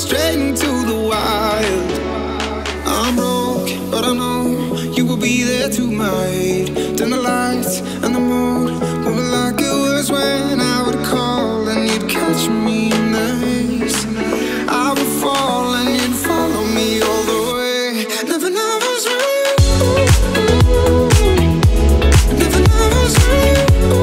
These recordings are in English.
straight into the wild. I'm broke, but I know you will be there to my aid. Turn the lights and the mood will be like it was when I would call and you'd catch me in the haze. I would fall and you'd follow me all the way. Never was real. Never was real.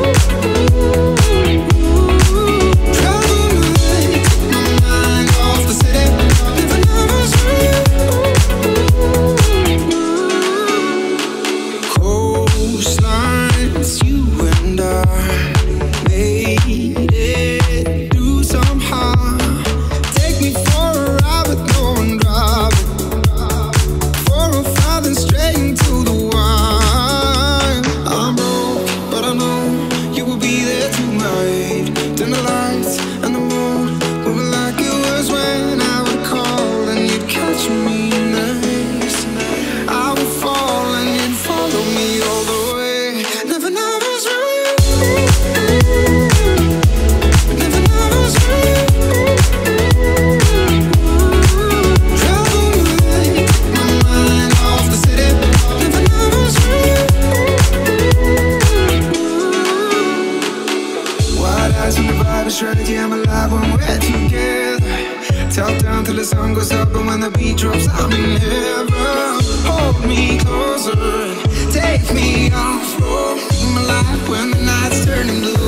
Talk down till the sun goes up, and when the beat drops, I'm in heaven. Hold me closer and take me off. Oh, my life when the night's turning blue.